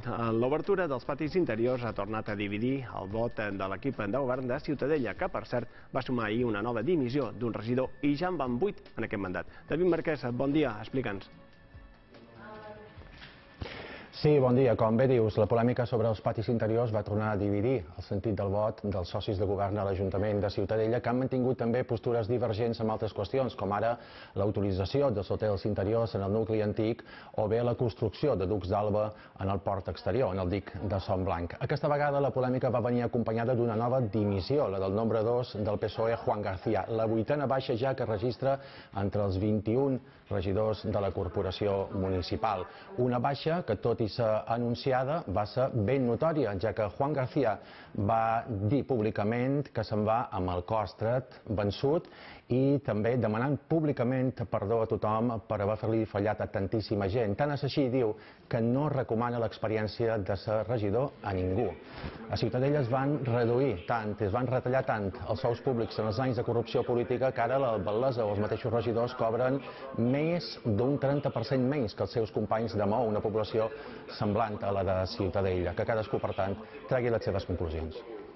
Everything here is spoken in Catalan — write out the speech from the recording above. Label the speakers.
Speaker 1: L'obertura dels patis interiors ha tornat a dividir el vot de l'equip de govern de Ciutadella, que per cert va sumar ahir una nova dimissió d'un regidor i ja en van 8 en aquest mandat. David Marquès, bon dia, explica'ns.
Speaker 2: Sí, bon dia. Com bé dius, la polèmica sobre els patis interiors va tornar a dividir el sentit del vot dels socis de govern a l'Ajuntament de Ciutadella, que han mantingut també postures divergents en altres qüestions, com ara l'autorització dels hotels interiors en el nucli antic o bé la construcció de ducs d'Alba en el port exterior, en el dic de Son Blanc. Aquesta vegada la polèmica va venir acompanyada d'una nova dimissió, la del nombre 2 del PSOE, Juan García, la 8a baixa ja que registra entre els 21 regidors de la corporació municipal. Una baixa que, tot i ser anunciada, va ser ben notòria, ja que Juan García va dir públicament que se'n va amb el cor estret, vençut, i també demanant públicament perdó a tothom per haver-li fallat a tantíssima gent. Tant és així, diu, que no recomana l'experiència de ser regidor a ningú. A Ciutadella es van reduir tant, es van retallar tant els sous públics en els anys de corrupció política que ara l'alcaldessa o els mateixos regidors cobren més d'un 30% menys que els seus companys de Maó, una població semblant a la de Ciutadella. Que cadascú, per tant, tregui les seves conclusions.